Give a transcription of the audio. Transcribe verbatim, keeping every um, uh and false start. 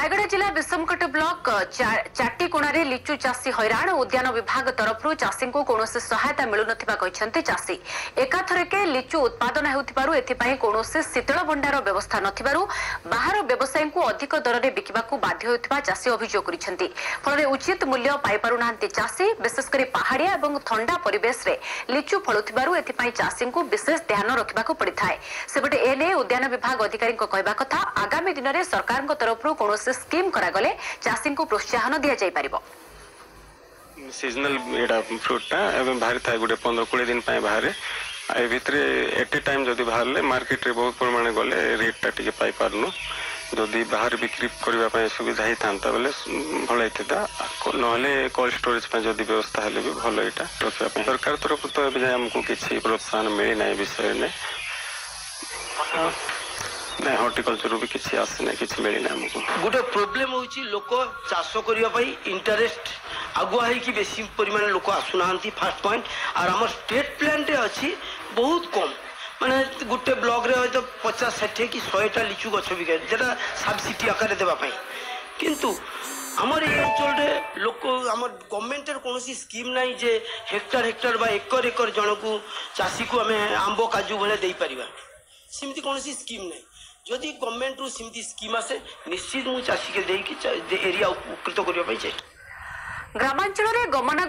रायगढ़ जिला विषमकट ब्लॉक चाटीकोणार लिचु चाषी हैरान उद्यान विभाग तरफ चाषी को कौन सहायता मिलू न चाषी एकाथरके लिचु उत्पादन हो शीतल भंडार व्यवस्था नहर व्यवसायी को अधिक दर में बिकवा बाध्य होता चाषी अभियोग कर फल उचित मूल्य पाइपार चाषी विशेषकर पहाड़िया और ठंडा परिवेश रे लिचु फलुवर चाषी को विशेष ध्यान रखा पड़ता है सेपटे एने उद्यान विभाग अधिकारी कहवा कथा आगामी दिन में सरकार तरफ कौन स्कीम करागले चाषी को प्रोत्साहन दि जापर सीजनल एटा फ्रूटा एवं बाहर था गोटे पंद्रह कोड़े दिन बाहर ए भितर एट ए टाइम जदि बाहर मार्केट रे बहुत परिमाण गले रेटा टी पाई पारनु जदि बाहर बिक्री करने सुविधा ही था बेले भल होता ना कोल्ड स्टोरेज जदि व्यवस्था है भी भल यहाँ रखापी सरकार तरफ तो ये आमको किसी प्रोत्साहन मिलना विषय में ना हॉर्टिकल्चर भी किसी आसना किसी मिलना हमको गोटे प्रोब्लेम होची लोक चाष करने इंटरेस्ट आगुआ है बेसी परिमाण लोक आसुना फास्ट पॉइंट और आम स्टेट प्लान टे अच्छी बहुत कम माने गोटे ब्लॉक रे तो पचास षाठी कि शहेटा लिचु गछ भी जेटा सब्सिडी आकार देवाई किंतु आमर ये अंचल लोक आम गवर्नमेंट कौन स्कीम ना जे हेक्टर हेक्टर बा एकर एकर जन को चाषी को आम आंब काजू भाई दे पार सेमती कौन स्कीम ना जदि गवर्नमेंट रु सेमती स्कीम आसे निश्चित मु चाषी के देकी एरिया उपकृत करने चाहिए ग्रामांचल गमना